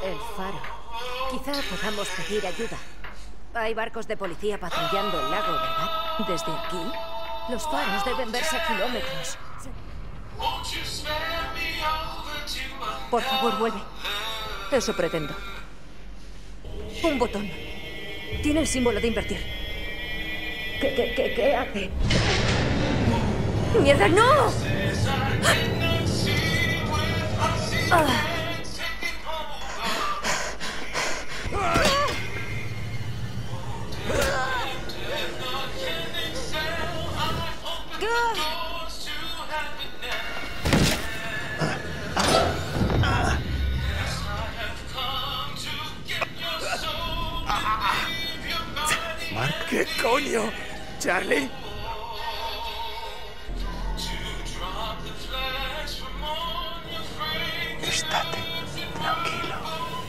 El faro. Quizá podamos pedir ayuda. Hay barcos de policía patrullando el lago, ¿verdad? Desde aquí, los faros deben verse a kilómetros. Por favor, vuelve. Eso pretendo. Un botón. Tiene el símbolo de invertir. ¿Qué hace? ¡Mierda, no! ¡Ah! Mark, ¿qué coño? ¿Charlie? Estate tranquilo.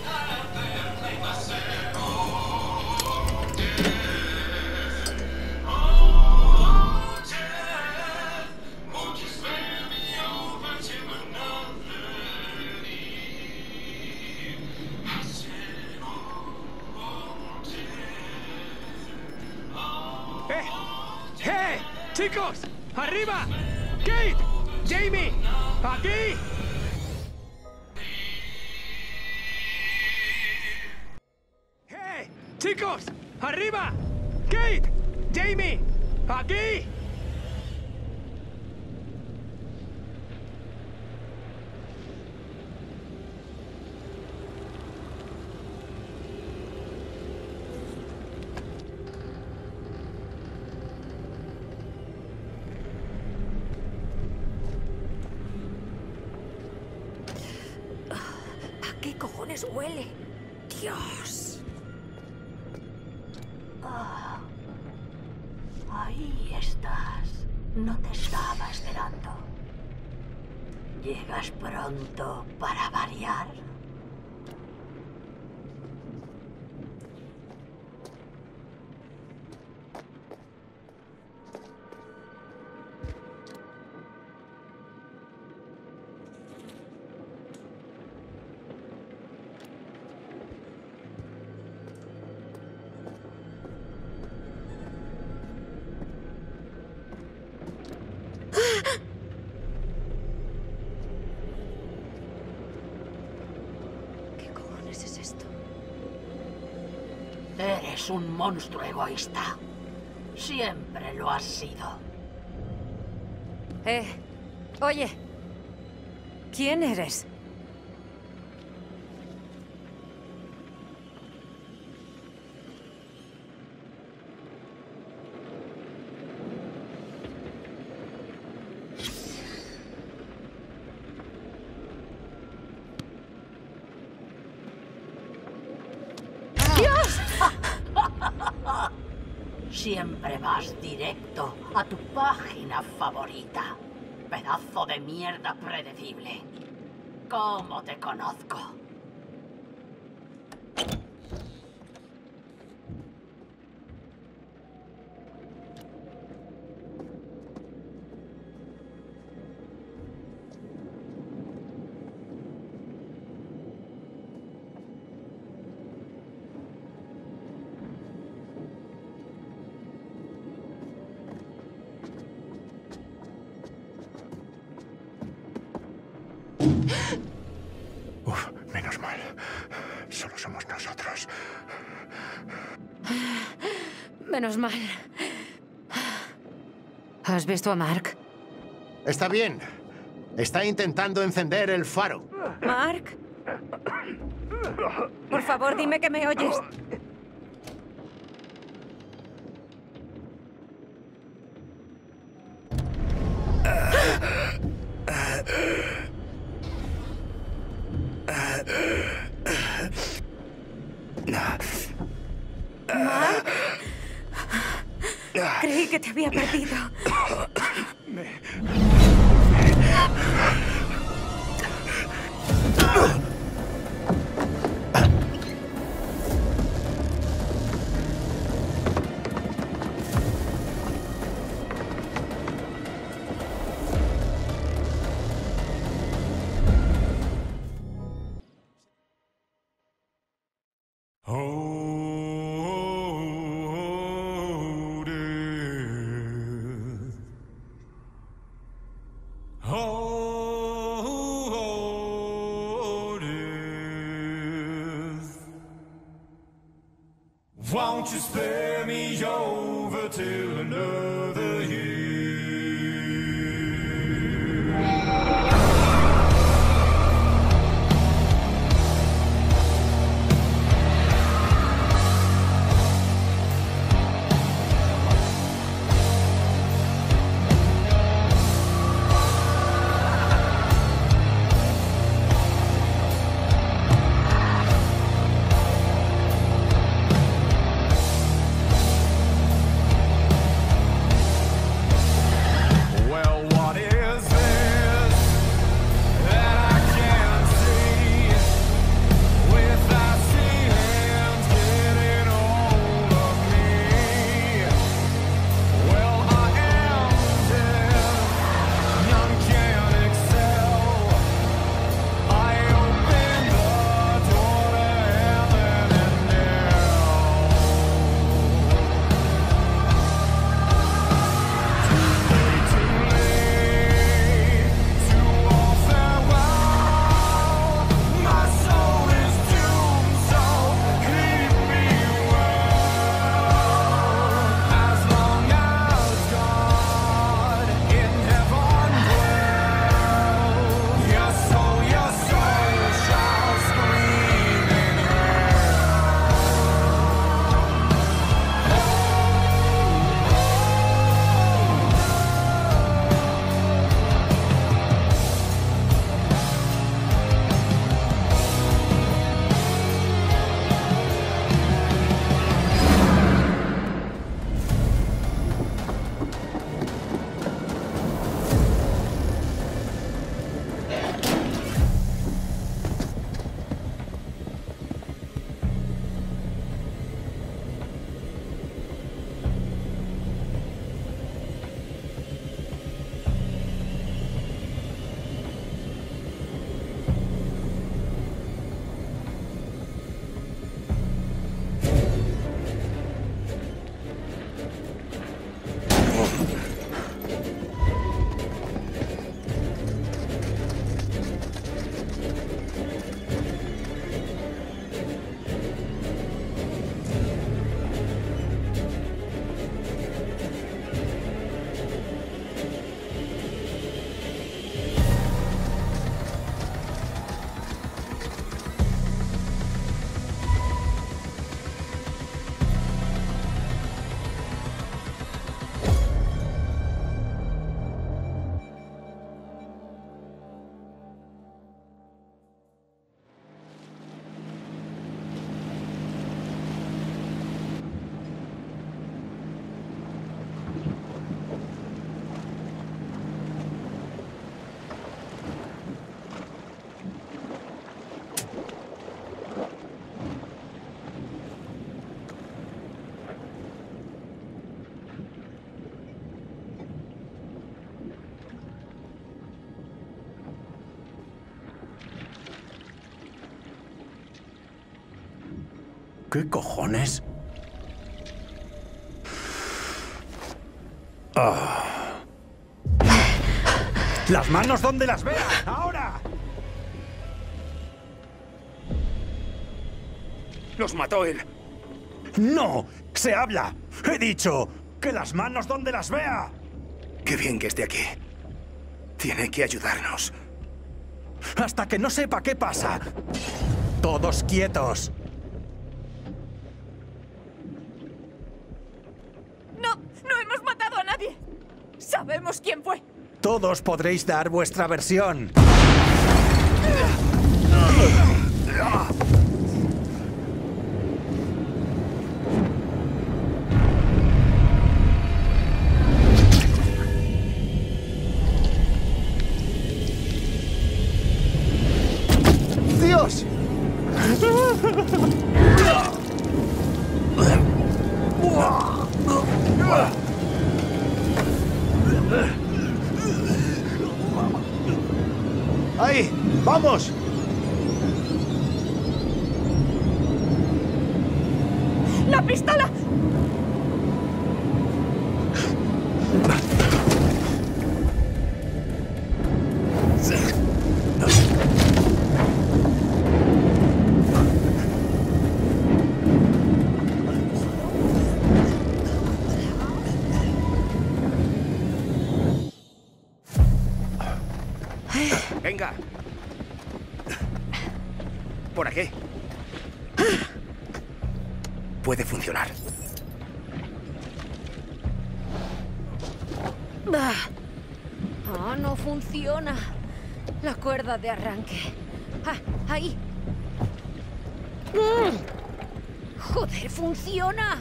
¡Eh! ¡Chicos! ¡Arriba! ¡Kate! ¡Jamie! ¡Aquí! ¡Eh! ¡Chicos! ¡Arriba! ¡Kate! ¡Jamie! ¡Aquí! ¿A qué cojones huele? Dios. Ahí estás. No te estaba esperando. Llegas pronto para variar. ¿Qué cojones es esto? Eres un monstruo egoísta. Siempre lo has sido. Oye. ¿Quién eres? Siempre vas directo a tu página favorita. Pedazo de mierda predecible. ¿Cómo te conozco? Uf, menos mal. Solo somos nosotros. Menos mal. ¿Has visto a Mark? Está bien. Está intentando encender el faro. ¿Mark? Por favor, dime que me oyes. ¿Mark? Creí que te había perdido. Won't you spare me over till another year? ¿Qué cojones? Ah. ¡Las manos donde las vea! ¡Ahora! Los mató él. ¡No! ¡Se habla! ¡He dicho! ¡Que las manos donde las vea! Qué bien que esté aquí. Tiene que ayudarnos. Hasta que no sepa qué pasa. Todos quietos. No hemos matado a nadie. Sabemos quién fue. Todos podréis dar vuestra versión. ¡Dios! ¡Ahí! ¡Vamos! ¡La pistola! Por aquí. Puede funcionar. Ah, no funciona. La cuerda de arranque. Ah, ahí. Joder, funciona.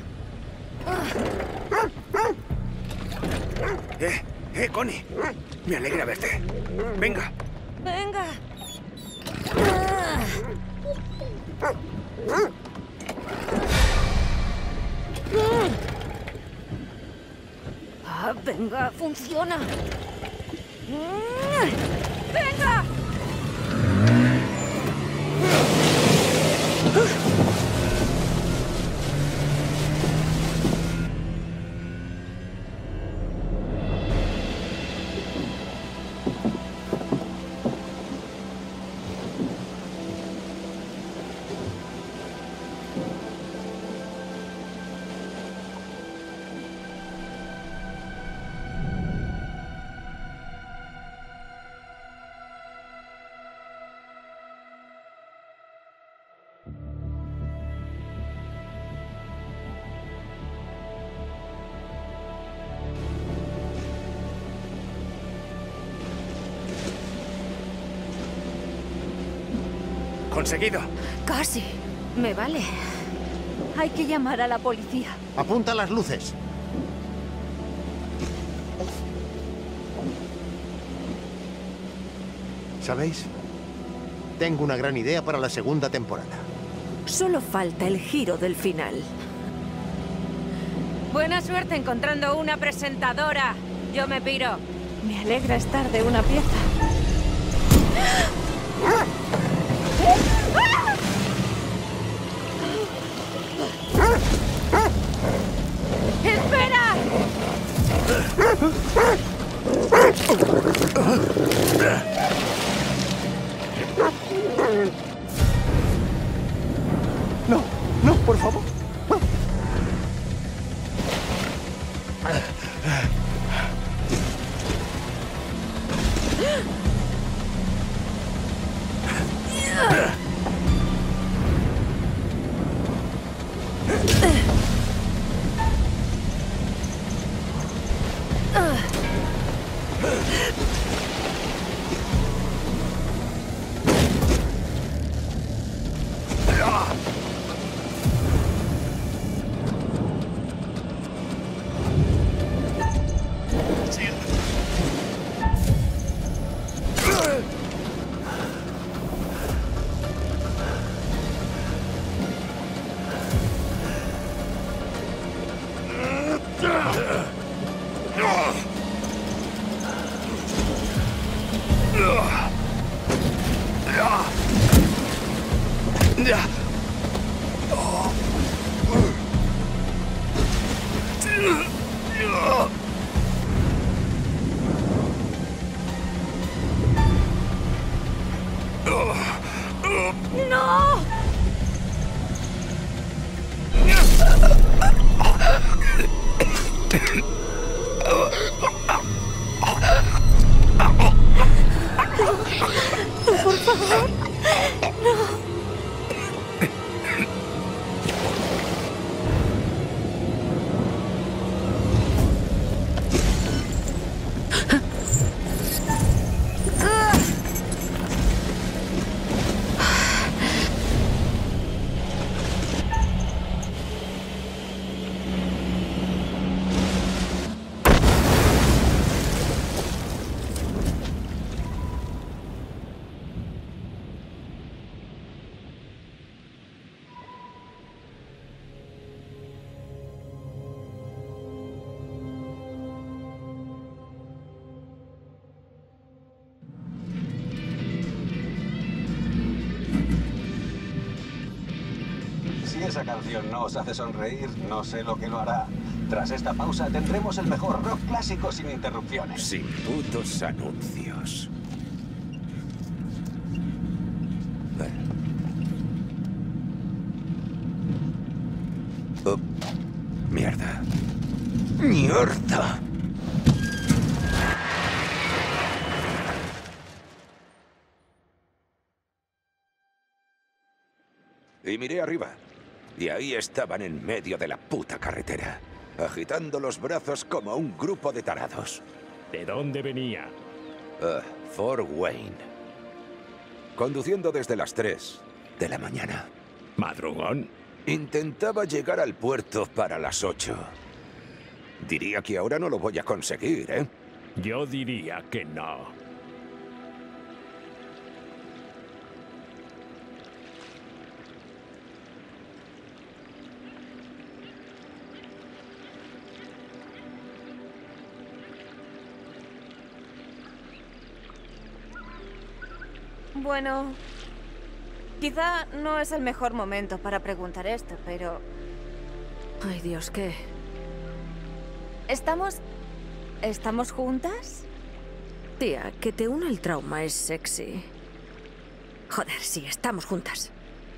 Connie. Me alegra verte. Venga. Venga. Ah, venga, funciona. ¡Venga! Conseguido. Casi. Me vale. Hay que llamar a la policía. Apunta las luces. ¿Sabéis? Tengo una gran idea para la segunda temporada. Solo falta el giro del final. Buena suerte encontrando una presentadora. Yo me piro. Me alegra estar de una pieza. ¡Espera! No, no, por favor. ¡No! Por favor, no. Si esa canción no os hace sonreír, no sé lo que lo hará. Tras esta pausa tendremos el mejor rock clásico sin interrupciones. Sin putos anuncios. Oh, mierda. ¡Mierda! y miré arriba. Y ahí estaban en medio de la puta carretera, agitando los brazos como un grupo de tarados. ¿De dónde venía? Fort Wayne. Conduciendo desde las 3 de la mañana. ¿Madrugón? Intentaba llegar al puerto para las 8. Diría que ahora no lo voy a conseguir, ¿eh? Yo diría que no. Bueno, quizá no es el mejor momento para preguntar esto, pero... Ay, Dios, ¿qué? ¿Estamos juntas? Tía, que te una el trauma es sexy. Joder, sí, estamos juntas.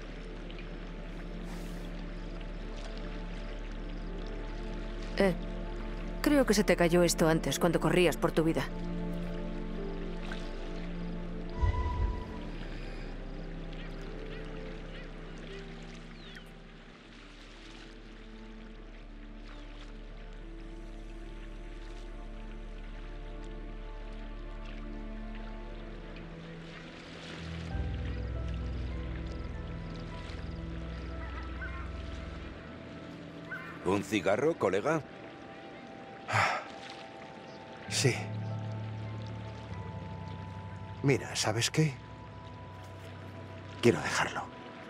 Creo que se te cayó esto antes, cuando corrías por tu vida. ¿Un cigarro, colega? Sí. Mira, ¿sabes qué? Quiero dejarlo.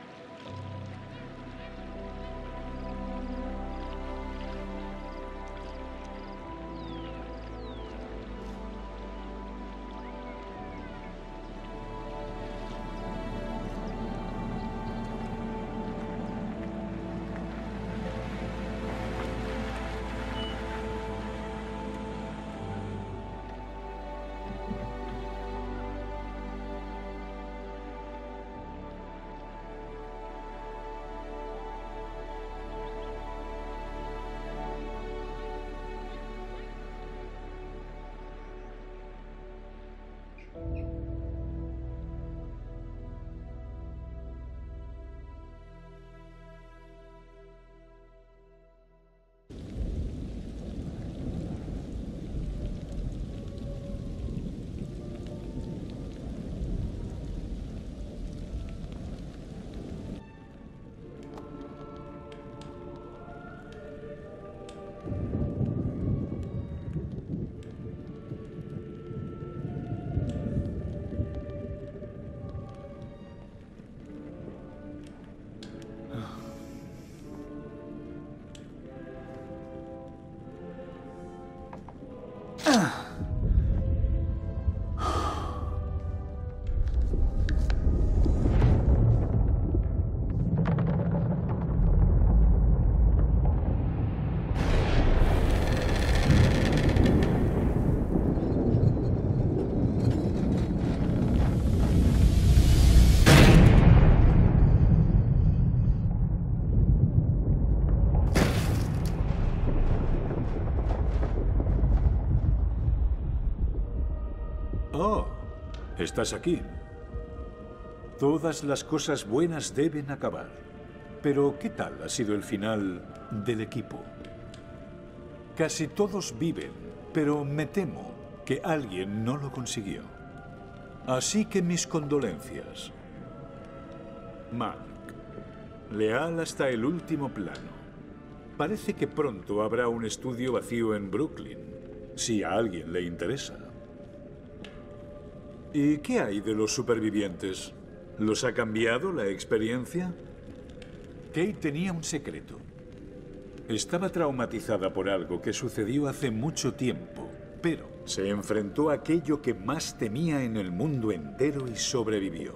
Oh, estás aquí. Todas las cosas buenas deben acabar. Pero, ¿qué tal ha sido el final del equipo? Casi todos viven, pero me temo que alguien no lo consiguió. Así que mis condolencias. Mark, leal hasta el último plano. Parece que pronto habrá un estudio vacío en Brooklyn, si a alguien le interesa. ¿Y qué hay de los supervivientes? ¿Los ha cambiado la experiencia? Kate tenía un secreto. Estaba traumatizada por algo que sucedió hace mucho tiempo, pero se enfrentó a aquello que más temía en el mundo entero y sobrevivió.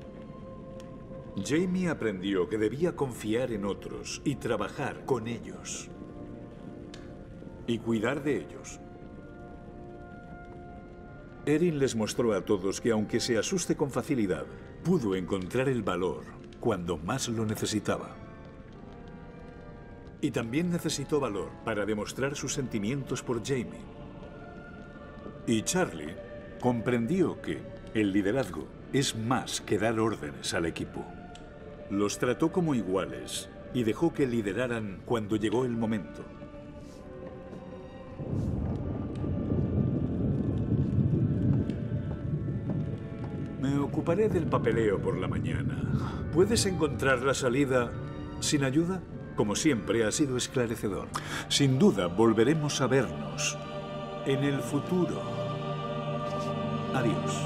Jamie aprendió que debía confiar en otros y trabajar con ellos. Y cuidar de ellos. Erin les mostró a todos que aunque se asuste con facilidad, pudo encontrar el valor cuando más lo necesitaba. Y también necesitó valor para demostrar sus sentimientos por Jamie. Y Charlie comprendió que el liderazgo es más que dar órdenes al equipo. Los trató como iguales y dejó que lideraran cuando llegó el momento. Me ocuparé del papeleo por la mañana. ¿Puedes encontrar la salida sin ayuda? Como siempre, ha sido esclarecedor. Sin duda, volveremos a vernos en el futuro. Adiós.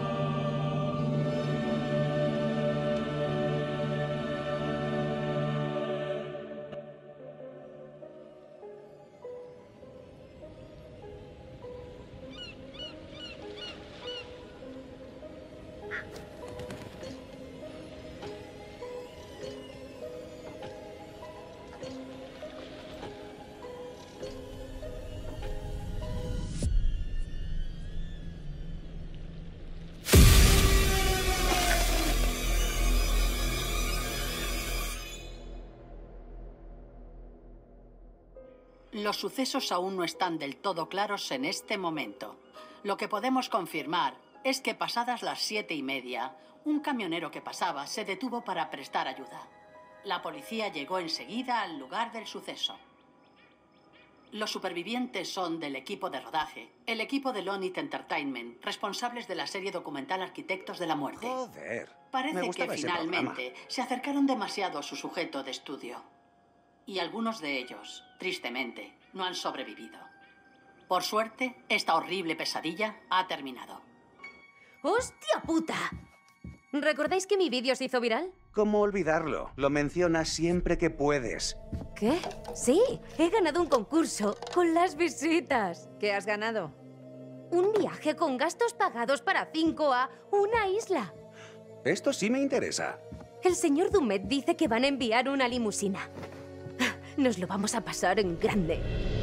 Los sucesos aún no están del todo claros en este momento. Lo que podemos confirmar es que pasadas las 7:30, un camionero que pasaba se detuvo para prestar ayuda. La policía llegó enseguida al lugar del suceso. Los supervivientes son del equipo de rodaje, el equipo de Lonit Entertainment, responsables de la serie documental Arquitectos de la Muerte. Joder. Parece que finalmente se acercaron demasiado a su sujeto de estudio. Y algunos de ellos, tristemente, no han sobrevivido. Por suerte, esta horrible pesadilla ha terminado. ¡Hostia puta! ¿Recordáis que mi vídeo se hizo viral? ¿Cómo olvidarlo? Lo mencionas siempre que puedes. ¿Qué? Sí, he ganado un concurso con las visitas. ¿Qué has ganado? Un viaje con gastos pagados para 5 a una isla. Esto sí me interesa. El señor Dumet dice que van a enviar una limusina. Nos lo vamos a pasar en grande.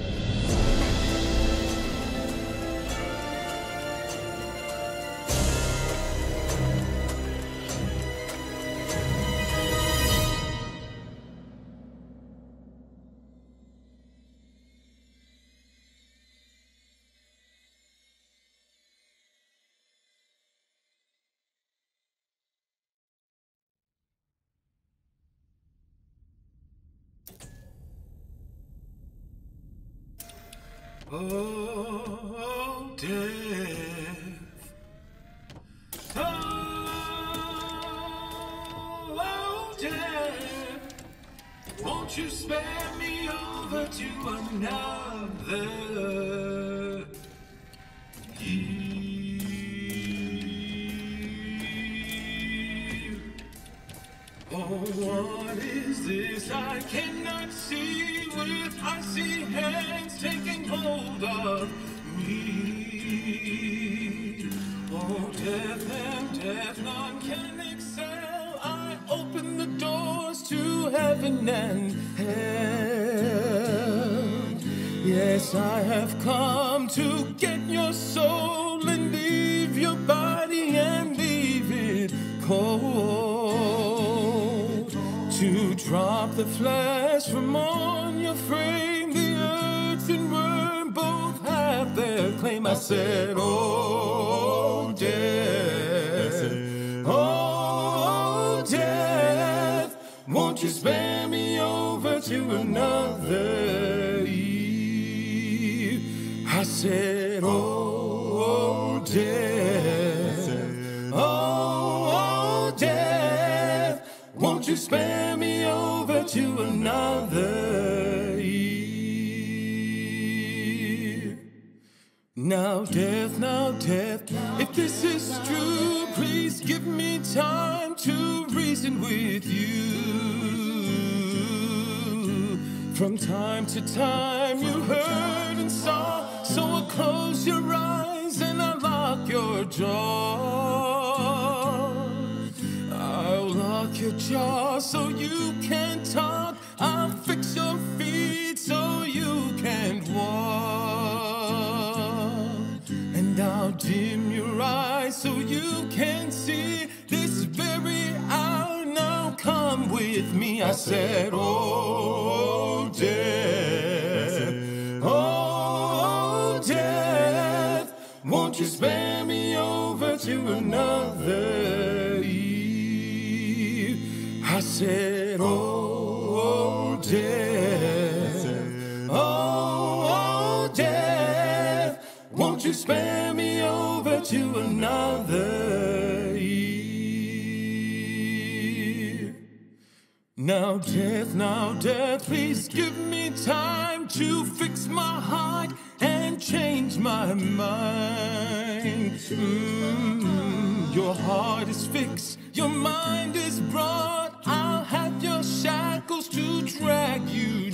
Oh, death. Oh, death. Won't you spare me over to another year? Oh, what is this I cannot see with icy hands taking hold of me? Oh, death and death, none can excel. I open the doors to heaven and hell. Yes, I have come to get your soul and leave your body and leave it cold. To drop the flesh from on your frame, the earth and worm both have their claim. I said, oh, death, oh, death, won't you spare me over to another eve? I said, oh, death, oh, death, won't you spare me over to another eve? Now death, if this is true, please give me time to reason with you. From time to time you heard and saw, so close your eyes and unlock your jaw. I'll lock your jaw so you can talk. I'll fix your feet so you can walk. And I'll dim your eyes so you can see this very hour. Now come with me. I said, oh, death, oh, death, won't you spare me over to another eve? I said, oh, death, oh, death, won't you spare me over to another year? Now, death, please give me time to fix my heart and change my mind. Your heart is fixed, your mind is broad. I'll have your shackles to drag you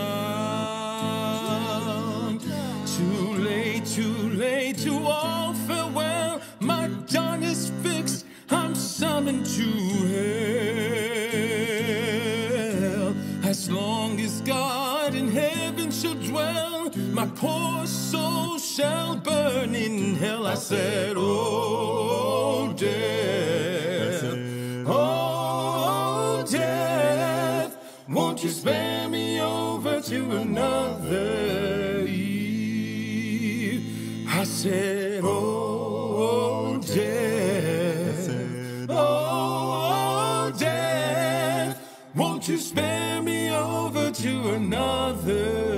down. Too late to all farewell. My dawn is fixed, I'm summoned to hell. As long as God in heaven shall dwell, my poor soul shall burn in hell. I said, oh, death, oh, death, won't you spare me over to another eve? I said, oh, death, oh, death, won't you spare me over to another